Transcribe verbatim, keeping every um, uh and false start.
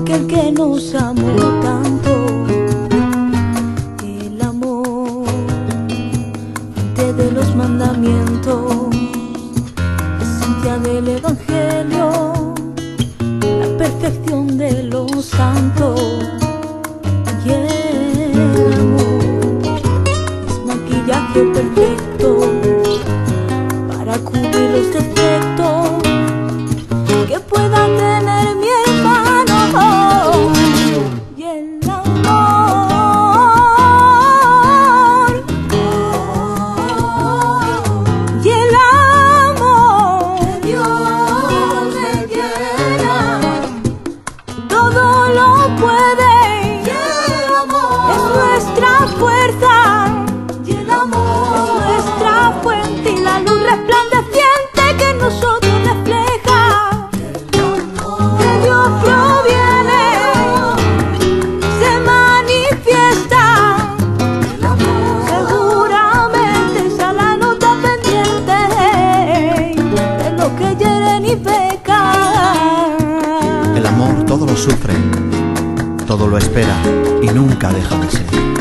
aquel que nos amó tanto. El amor antes de los mandamientos, esencia del evangelio, la perfección de los santos. Y el amor es maquillaje perfecto para cubrir los defectos que pueda tener mi hermano. Y el amor, y el amor de Dios me llena, todo lo puede. Y el amor es nuestra fuerza, y el amor es nuestra fuente y la luz resplandeciente que en nosotros refleja. De Dios proviene, se manifiesta. Seguramente es a la nota pendiente de lo que hieren y pecan. El amor todo lo sufre, todo lo espera y nunca deja de ser.